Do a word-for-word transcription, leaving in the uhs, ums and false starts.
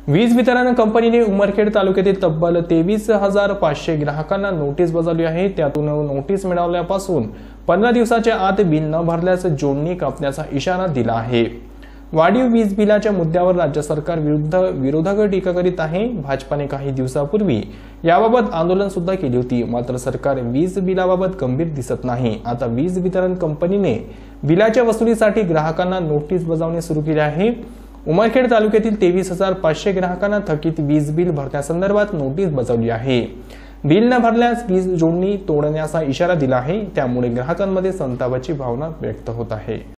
वीज वितरण कंपनीने उमरखेड तालुक्यातील तब्बल तेवीस हजार पाचशे ग्राहकांना नोटीस बजावली आहे। त्यातून नोटीस मिळाल्यापासून पंधरा दिवसाच्या आत बिल न भरल्यास जोडणी कापण्याचा इशारा दिला आहे। वाढीव वीज बिलाच्या मुद्द्यावर राज्य सरकार विरुद्ध विरोधक टीका करीत आहे। भाजपाने काही दिवसापूर्वी याबाबत आंदोलन सुद्धा केली होती, मात्र सरकार वीज बिलाबाबत गंभीर दिसत नाही। आता वीज वितरण कंपनीने बिलाच्या वसुलीसाठी ग्राहकांना नोटीस बजावणे सुरू केले आहे। उमरखेड तालुक्यातील तेवीस हजार पाचशे ग्राहकांना थकीत वीज बिल भरण्यासंदर्भात नोटीस बजावली आहे। बिल न भरल्यास वीज जोडणी तोडण्याचा इशारा दिला आहे। त्यामुळे ग्राहकांमध्ये संतापाची भावना व्यक्त होत आहे।